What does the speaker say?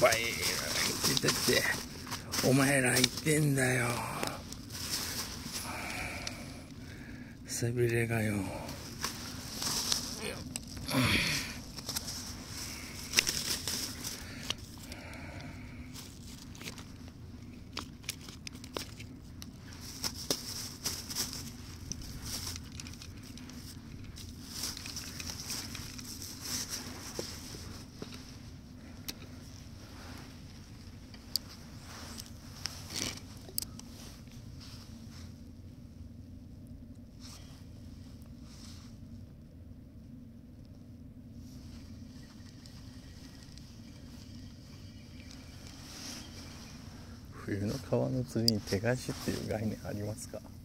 ぱい言ってたって、お前ら言ってんだよ、背びれがよ。冬の川の釣りに手返しっていう概念ありますか？